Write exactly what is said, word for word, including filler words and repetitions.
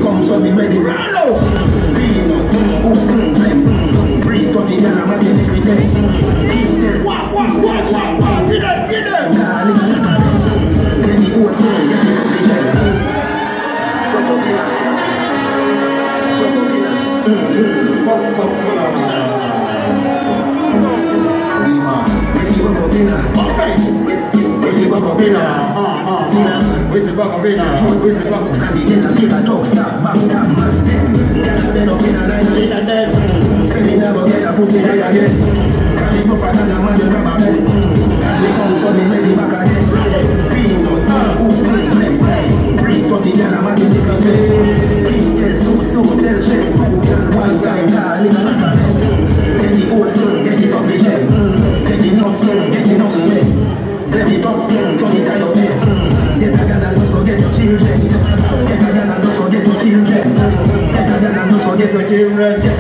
come, so me ready. Rallo! Pino, oops, mm, breathe, thirty gal, I'm a get the Christian. Wah, wah, wah, wah, wah, get them, get them. Darling, get the oats, get the sufficient. Where's the Bacopina? Where's the Bacopina? Where's the Bacopina? Sandy, get a feel a talk, stop, back, stop, man. Get a bed up in a line, in a dead. Send me never get a pussy high again. Can't be no fat and a man, you grab a bed. As we come, so me ready back again. Pino, ah, who's me? Breathe, thirty gal, I'm a get the Christian. King, tell, so, so, tell, shit. One time, darling, I'm a get the oats, get the sufficient. Get the nuts, get the nothing. Let me talk, turn it kind of way. Get a gal and don't forget your children. Get a gal and don't forget your children. Get a gal and don't forget your children.